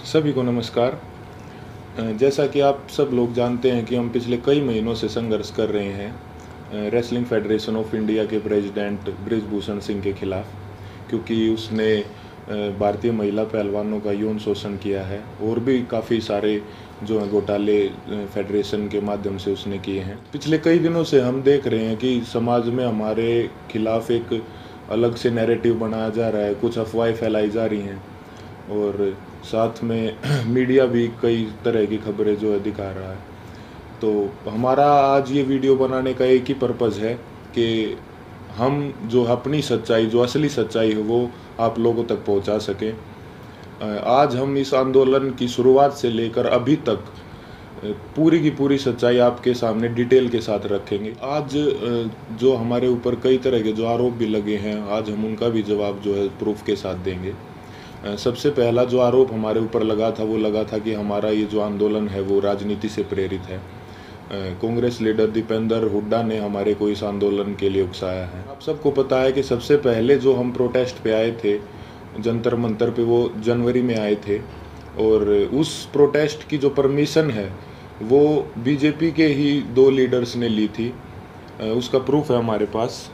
सभी को नमस्कार। जैसा कि आप सब लोग जानते हैं कि हम पिछले कई महीनों से संघर्ष कर रहे हैं रेसलिंग फेडरेशन ऑफ इंडिया के प्रेसिडेंट बृजभूषण सिंह के खिलाफ, क्योंकि उसने भारतीय महिला पहलवानों का यौन शोषण किया है और भी काफ़ी सारे जो हैं घोटाले फेडरेशन के माध्यम से उसने किए हैं। पिछले कई दिनों से हम देख रहे हैं कि समाज में हमारे खिलाफ एक अलग से नैरेटिव बनाया जा रहा है, कुछ अफवाहें फैलाई जा रही हैं और साथ में मीडिया भी कई तरह की खबरें जो है दिखा रहा है। तो हमारा आज ये वीडियो बनाने का एक ही पर्पज़ है कि हम जो अपनी सच्चाई, जो असली सच्चाई है वो आप लोगों तक पहुंचा सकें। आज हम इस आंदोलन की शुरुआत से लेकर अभी तक पूरी की पूरी सच्चाई आपके सामने डिटेल के साथ रखेंगे। आज जो हमारे ऊपर कई तरह के जो आरोप भी लगे हैं, आज हम उनका भी जवाब जो है प्रूफ के साथ देंगे। सबसे पहला जो आरोप हमारे ऊपर लगा था वो लगा था कि हमारा ये जो आंदोलन है वो राजनीति से प्रेरित है। कांग्रेस लीडर दीपेंद्र हुड्डा ने हमारे को इस आंदोलन के लिए उकसाया है। आप सबको पता है कि सबसे पहले जो हम प्रोटेस्ट पे आए थे जंतर मंतर पे, वो जनवरी में आए थे और उस प्रोटेस्ट की जो परमिशन है वो बीजेपी के ही 2 लीडर्स ने ली थी। उसका प्रूफ है हमारे पास।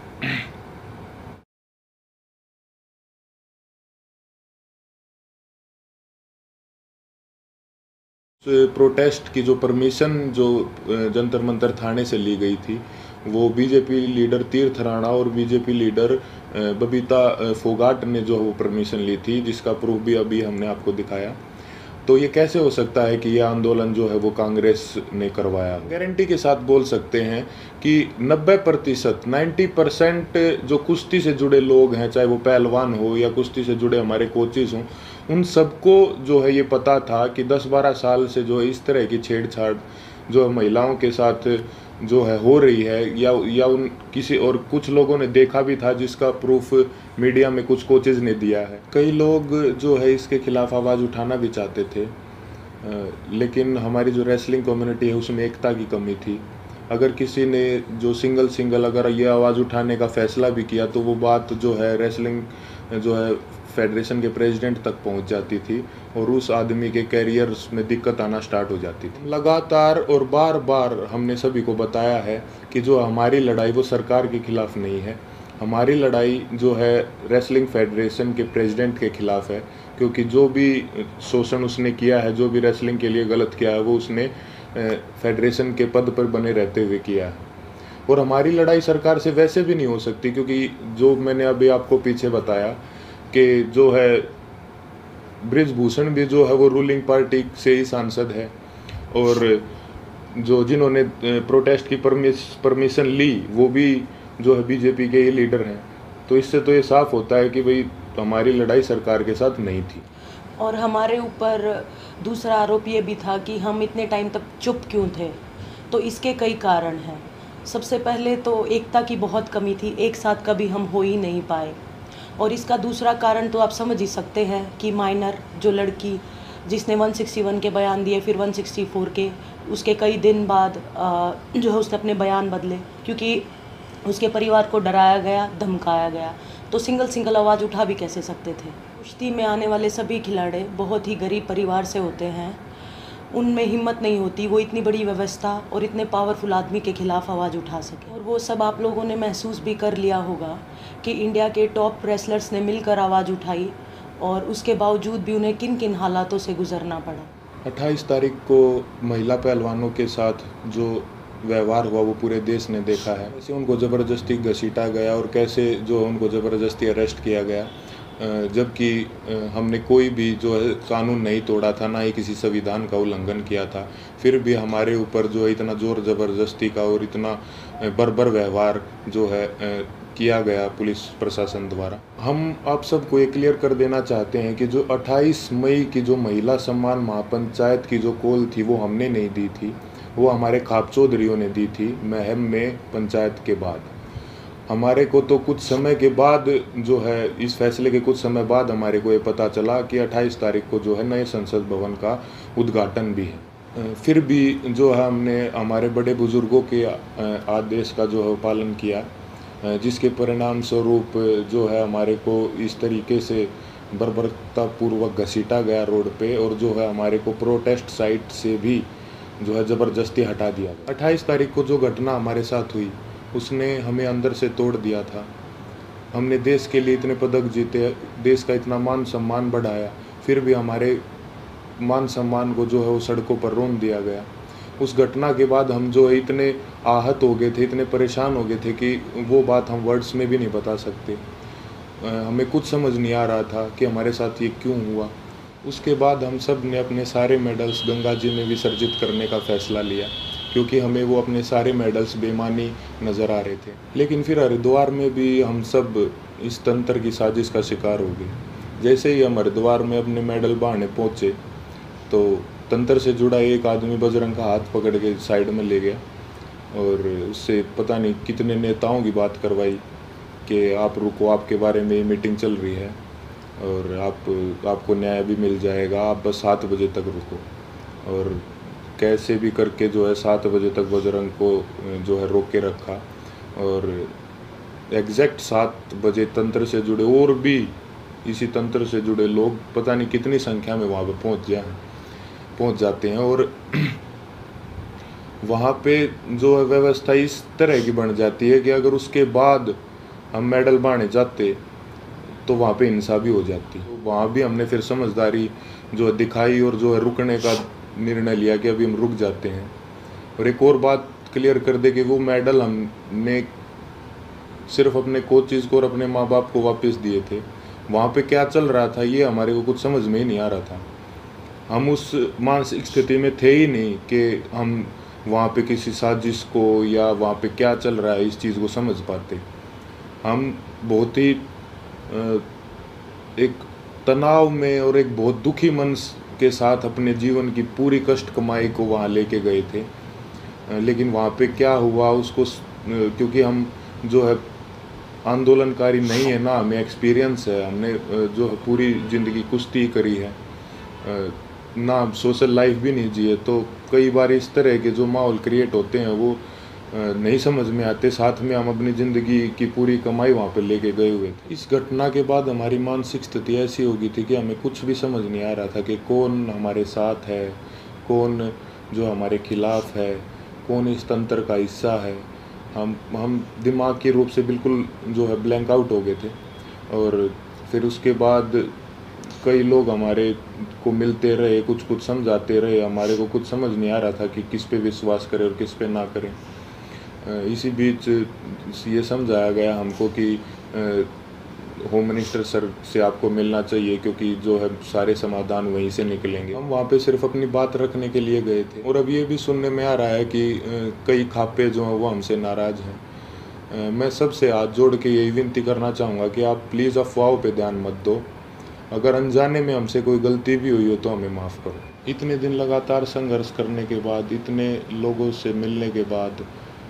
प्रोटेस्ट की जो परमिशन जो जंतर मंतर थाने से ली गई थी वो बीजेपी लीडर तीर्थ राणा और बीजेपी लीडर बबीता फोगाट ने जो वो परमिशन ली थी, जिसका प्रूफ भी अभी हमने आपको दिखाया। तो ये कैसे हो सकता है कि ये आंदोलन जो है वो कांग्रेस ने करवाया? गारंटी के साथ बोल सकते हैं कि 90% 90% जो कुश्ती से जुड़े लोग हैं, चाहे वो पहलवान हो या कुश्ती से जुड़े हमारे कोचेज हों, उन सबको जो है ये पता था कि 10-12 साल से जो इस तरह की छेड़छाड़ जो महिलाओं के साथ जो है हो रही है, या उन किसी और कुछ लोगों ने देखा भी था, जिसका प्रूफ मीडिया में कुछ कोचेज ने दिया है। कई लोग जो है इसके खिलाफ आवाज़ उठाना भी चाहते थे, लेकिन हमारी जो रेसलिंग कम्युनिटी है उसमें एकता की कमी थी। अगर किसी ने जो सिंगल अगर ये आवाज़ उठाने का फैसला भी किया तो वो बात जो है रेसलिंग जो है फेडरेशन के प्रेसिडेंट तक पहुंच जाती थी और उस आदमी के कैरियर्स में दिक्कत आना स्टार्ट हो जाती थी। लगातार और बार बार हमने सभी को बताया है कि जो हमारी लड़ाई वो सरकार के खिलाफ नहीं है, हमारी लड़ाई जो है रेसलिंग फेडरेशन के प्रेसिडेंट के खिलाफ है, क्योंकि जो भी शोषण उसने किया है, जो भी रेसलिंग के लिए गलत किया है, वो उसने फेडरेशन के पद पर बने रहते हुए किया है। और हमारी लड़ाई सरकार से वैसे भी नहीं हो सकती, क्योंकि जो मैंने अभी आपको पीछे बताया कि जो है बृजभूषण भी जो है वो रूलिंग पार्टी से ही सांसद है और जो जिन्होंने प्रोटेस्ट की परमिशन ली वो भी जो है बीजेपी के ही लीडर हैं। तो इससे तो ये साफ होता है कि भाई हमारी लड़ाई सरकार के साथ नहीं थी। और हमारे ऊपर दूसरा आरोप ये भी था कि हम इतने टाइम तक चुप क्यों थे। तो इसके कई कारण हैं। सबसे पहले तो एकता की बहुत कमी थी, एक साथ कभी हम हो ही नहीं पाए। और इसका दूसरा कारण तो आप समझ ही सकते हैं कि माइनर जो लड़की जिसने 161 के बयान दिए, फिर 164 के, उसके कई दिन बाद जो है उसने अपने बयान बदले, क्योंकि उसके परिवार को डराया गया, धमकाया गया। तो सिंगल आवाज़ उठा भी कैसे सकते थे। कुश्ती में आने वाले सभी खिलाड़ी बहुत ही गरीब परिवार से होते हैं, उनमें हिम्मत नहीं होती वो इतनी बड़ी व्यवस्था और इतने पावरफुल आदमी के खिलाफ आवाज़ उठा सके। और वो सब आप लोगों ने महसूस भी कर लिया होगा कि इंडिया के टॉप रेसलर्स ने मिलकर आवाज़ उठाई और उसके बावजूद भी उन्हें किन किन हालातों से गुजरना पड़ा। 28 तारीख को महिला पहलवानों के साथ जो व्यवहार हुआ वो पूरे देश ने देखा है। कैसे उनको ज़बरदस्ती घसीटा गया और कैसे जो उनको ज़बरदस्ती अरेस्ट किया गया, जबकि हमने कोई भी जो है कानून नहीं तोड़ा था, ना ही किसी संविधान का उल्लंघन किया था। फिर भी हमारे ऊपर जो है इतना ज़ोर ज़बरदस्ती का और इतना बर्बर व्यवहार जो है किया गया पुलिस प्रशासन द्वारा। हम आप सबको ये क्लियर कर देना चाहते हैं कि जो 28 मई की जो महिला सम्मान महापंचायत की जो कॉल थी वो हमने नहीं दी थी, वो हमारे खाप चौधरियों ने दी थी महम में पंचायत के बाद। हमारे को तो कुछ समय के बाद जो है इस फैसले के कुछ समय बाद हमारे को ये पता चला कि 28 तारीख को जो है नए संसद भवन का उद्घाटन भी है। फिर भी जो है हमने हमारे बड़े बुजुर्गों के आदेश का जो है पालन किया, जिसके परिणाम स्वरूप जो है हमारे को इस तरीके से बर्बरतापूर्वक घसीटा गया रोड पे, और जो है हमारे को प्रोटेस्ट साइट से भी जो है ज़बरदस्ती हटा दिया गया। 28 तारीख को जो घटना हमारे साथ हुई उसने हमें अंदर से तोड़ दिया था। हमने देश के लिए इतने पदक जीते, देश का इतना मान सम्मान बढ़ाया, फिर भी हमारे मान सम्मान को जो है वो सड़कों पर रौंद दिया गया। उस घटना के बाद हम जो है इतने आहत हो गए थे, इतने परेशान हो गए थे कि वो बात हम वर्ड्स में भी नहीं बता सकते। हमें कुछ समझ नहीं आ रहा था कि हमारे साथ ये क्यों हुआ। उसके बाद हम सब ने अपने सारे मेडल्स गंगा जी में विसर्जित करने का फ़ैसला लिया, क्योंकि हमें वो अपने सारे मेडल्स बेईमानी नज़र आ रहे थे। लेकिन फिर हरिद्वार में भी हम सब इस तंत्र की साजिश का शिकार हो गए। जैसे ही हम हरिद्वार में अपने मेडल बहाने पहुँचे तो तंत्र से जुड़ा एक आदमी बजरंग का हाथ पकड़ के साइड में ले गया और उससे पता नहीं कितने नेताओं की बात करवाई कि आप रुको, आपके बारे में मीटिंग चल रही है और आपको न्याय भी मिल जाएगा, आप बस 7 बजे तक रुको। और कैसे भी करके जो है 7 बजे तक बजरंग को जो है रोक के रखा, और एग्जैक्ट 7 बजे तंत्र से जुड़े और भी इसी तंत्र से जुड़े लोग पता नहीं कितनी संख्या में वहाँ पर पहुँच जाते हैं। और वहाँ पे जो है व्यवस्था इस तरह की बन जाती है कि अगर उसके बाद हम मेडल बांटने जाते तो वहाँ पे हिंसा भी हो जाती। तो वहाँ भी हमने फिर समझदारी जो दिखाई और जो है रुकने का निर्णय लिया कि अभी हम रुक जाते हैं। और एक और बात क्लियर कर दे कि वो मेडल हमने सिर्फ अपने कोचेज़ को और अपने माँ बाप को वापस दिए थे। वहाँ पे क्या चल रहा था ये हमारे को कुछ समझ में ही नहीं आ रहा था। हम उस मानसिक स्थिति में थे ही नहीं कि हम वहाँ पे किसी साजिश को या वहाँ पे क्या चल रहा है इस चीज़ को समझ पाते। हम बहुत ही एक तनाव में और एक बहुत दुखी मन के साथ अपने जीवन की पूरी कष्ट कमाई को वहाँ लेके गए थे। लेकिन वहाँ पे क्या हुआ उसको, क्योंकि हम जो है आंदोलनकारी नहीं है ना, हमें एक्सपीरियंस है, हमने जो है पूरी ज़िंदगी कुश्ती करी है ना, सोशल लाइफ भी नहीं जिए, तो कई बार इस तरह के जो माहौल क्रिएट होते हैं वो नहीं समझ में आते। साथ में हम अपनी ज़िंदगी की पूरी कमाई वहाँ पे लेके गए हुए थे। इस घटना के बाद हमारी मानसिक स्थिति ऐसी हो गई थी कि हमें कुछ भी समझ नहीं आ रहा था कि कौन हमारे साथ है, कौन जो हमारे खिलाफ है, कौन इस तंत्र का हिस्सा है। हम दिमागी रूप से बिल्कुल जो है ब्लैंक आउट हो गए थे। और फिर उसके बाद कई लोग हमारे को मिलते रहे, कुछ समझाते रहे, हमारे को कुछ समझ नहीं आ रहा था कि किस पे विश्वास करें और किस पे ना करें। इसी बीच ये समझाया गया हमको कि होम मिनिस्टर सर से आपको मिलना चाहिए, क्योंकि जो है सारे समाधान वहीं से निकलेंगे। हम वहाँ पे सिर्फ अपनी बात रखने के लिए गए थे। और अब ये भी सुनने में आ रहा है कि कई खापे जो हैं वो हमसे नाराज़ हैं। मैं सबसे हाथ जोड़ के यही विनती करना चाहूँगा कि आप प्लीज़ अफवाहों पे ध्यान मत दो। अगर अनजाने में हमसे कोई गलती भी हुई हो तो हमें माफ़ करो। इतने दिन लगातार संघर्ष करने के बाद, इतने लोगों से मिलने के बाद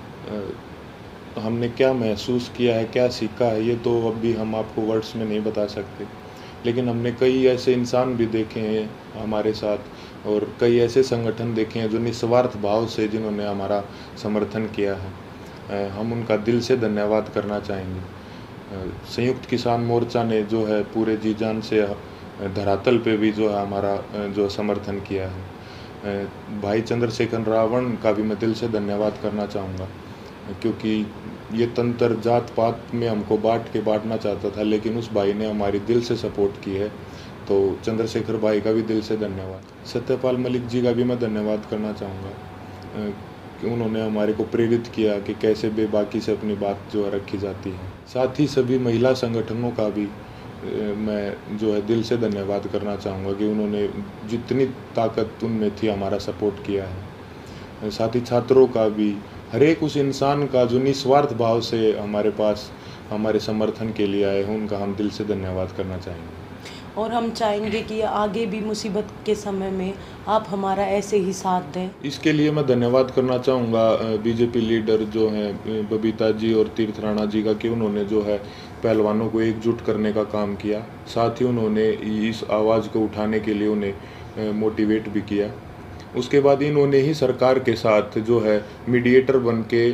हमने क्या महसूस किया है, क्या सीखा है, ये तो अभी हम आपको वर्ड्स में नहीं बता सकते। लेकिन हमने कई ऐसे इंसान भी देखे हैं हमारे साथ, और कई ऐसे संगठन देखे हैं जो निस्वार्थ भाव से जिन्होंने हमारा समर्थन किया है। हम उनका दिल से धन्यवाद करना चाहेंगे। संयुक्त किसान मोर्चा ने जो है पूरे जी जान से धरातल पे भी जो है हमारा जो समर्थन किया है। भाई चंद्रशेखर रावण का भी मैं दिल से धन्यवाद करना चाहूँगा, क्योंकि ये तंत्र जात पात में हमको बांटना चाहता था, लेकिन उस भाई ने हमारी दिल से सपोर्ट की है। तो चंद्रशेखर भाई का भी दिल से धन्यवाद। सत्यपाल मलिक जी का भी मैं धन्यवाद करना चाहूँगा कि उन्होंने हमारे को प्रेरित किया कि कैसे बेबाकी से अपनी बात जो है रखी जाती है। साथ ही सभी महिला संगठनों का भी मैं जो है दिल से धन्यवाद करना चाहूँगा कि उन्होंने जितनी ताकत उनमें थी हमारा सपोर्ट किया है। साथ ही छात्रों का भी, हर एक उस इंसान का जो निस्वार्थ भाव से हमारे पास हमारे समर्थन के लिए आए हैं, उनका हम दिल से धन्यवाद करना चाहेंगे। और हम चाहेंगे कि आगे भी मुसीबत के समय में आप हमारा ऐसे ही साथ दें। इसके लिए मैं धन्यवाद करना चाहूँगा बीजेपी लीडर जो हैं बबीता जी और तीर्थ राणा जी का, कि उन्होंने जो है पहलवानों को एकजुट करने का काम किया। साथ ही उन्होंने इस आवाज़ को उठाने के लिए उन्हें मोटिवेट भी किया। उसके बाद इन्होंने ही सरकार के साथ जो है मीडिएटर बन के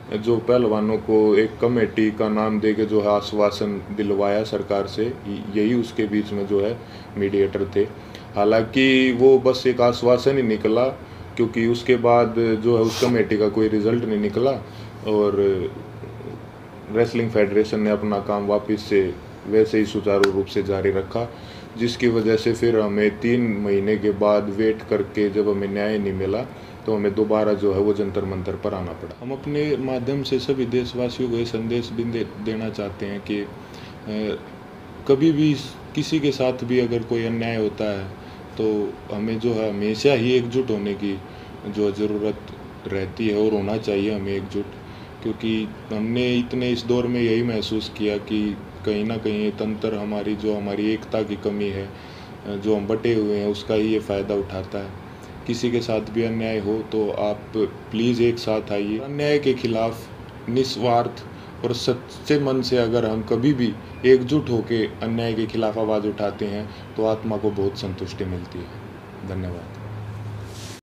जो पहलवानों को एक कमेटी का नाम दे के जो है आश्वासन दिलवाया सरकार से, यही उसके बीच में जो है मीडिएटर थे। हालांकि वो बस एक आश्वासन ही निकला, क्योंकि उसके बाद जो है उस कमेटी का कोई रिजल्ट नहीं निकला और रेसलिंग फेडरेशन ने अपना काम वापस से वैसे ही सुचारू रूप से जारी रखा, जिसकी वजह से फिर हमें 3 महीने के बाद वेट करके जब हमें न्याय नहीं मिला तो हमें दोबारा जो है वो जंतर मंतर पर आना पड़ा। हम अपने माध्यम से सभी देशवासियों को ये संदेश भी देना चाहते हैं कि कभी भी किसी के साथ भी अगर कोई अन्याय होता है तो हमें जो है हमेशा ही एकजुट होने की जो ज़रूरत रहती है और होना चाहिए हमें एकजुट, क्योंकि हमने इतने इस दौर में यही महसूस किया कि कहीं ना कहीं ये तंत्र हमारी एकता की कमी है, जो हम बटे हुए हैं उसका ही ये फ़ायदा उठाता है। किसी के साथ भी अन्याय हो तो आप प्लीज़ एक साथ आइए। अन्याय के खिलाफ निस्वार्थ और सच्चे मन से अगर हम कभी भी एकजुट होकर अन्याय के खिलाफ आवाज़ उठाते हैं तो आत्मा को बहुत संतुष्टि मिलती है। धन्यवाद।